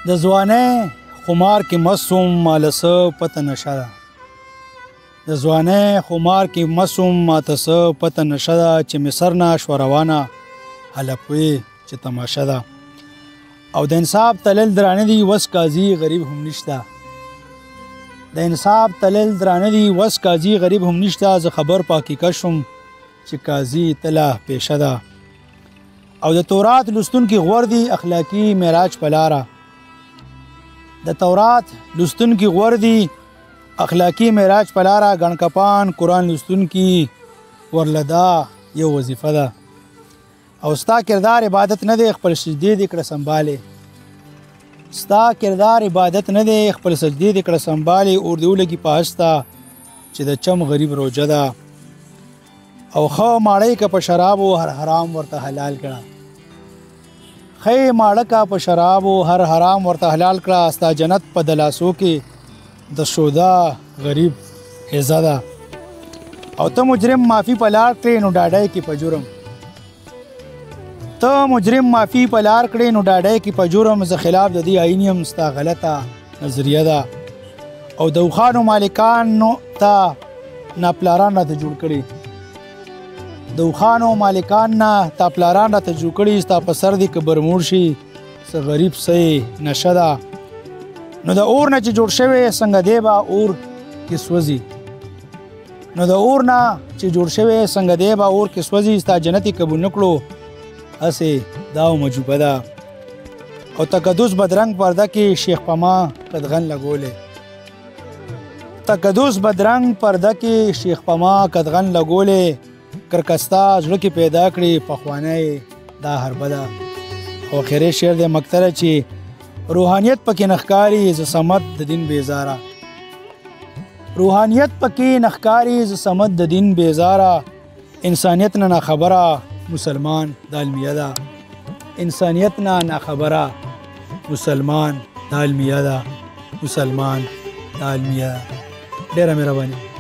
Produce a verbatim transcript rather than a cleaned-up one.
د ځوانۍ خمار کې مسوم ماله څه پته نشه ده د ځوانۍ خمار کې مسوم ماته څه پته نشه ده چې مې سر نه شوه روانه هله پوهې چې تماشه ده او د انصاف تلل درانه دي وس قاضي غریب هم نشته د انصاف تلل درانه دي وس قاضي غریب هم نشته زه خبر په حقیقت شوم چې قاضي تله پیشه ده او د تورات لوستونکي غور دي اخلاقي معراج په لاره د تورات لوستونکي غور دي اخلاقي معراج په لاره ګڼکپان قرآن لوستونکي ورلدا یو وظیفه ده او ستا کردار عبادت نه دی خپل سجدې دې کړه سنبالې ستا کردار عبادت نه دی خپل سجدې دې کړه سنبالې اور دې ولګي په هسته چې د چم غریب روجه ده او ښه ماړی که په شرابو هر حرام ورته حلال کړه ښه ماړه که په شرابو هر حرام ورته حلال کړه ستا جنت په دلاسو کې د شودا غریب حیزه ده او ته مجرم معافي په لار کړې نو ډاډی کې په جرم ته مجرم معافي په لار کړې نو ډاډی کې په جرم زه خلاف د دې آئین یم ستا غلطه نظریه ده او د اوښانو مالکانو ته ناپلاران راته جوړ کړي د اوښانو مالکان نه تا پلاران راته جوړ کړي ستا په سر دې که برموړ شي څه غریب څه نشه ده نو د اور نه چې جوړ شوی څنګه دی به اور کې سوځي نو د اور نه چې جوړ شوی څنګه دی به اور کې سوځي ستا جنت یې قبول نه کړو هسې دا مجوبه ده او تقدس بدرنګ پرده کې شیخ پما قدغن لګولې تقدس بدرنګ پرده کې شیخ پما قدغن لګولې کرکستا زړه کې پیدا کړي پخوانی دا حربه ده او خیرې شعر دی مکتره چې روحانیت پکې نښکاري ز صمد د دین بیزاره روحانیت پکې نښکاري ز صمد د دین بیزاره انسانیت نه ناخبره مسلمان د المیه ده انسانیت نه ناخبره مسلمان د المیه ده مسلمان د المیه ده ډېره مهرباني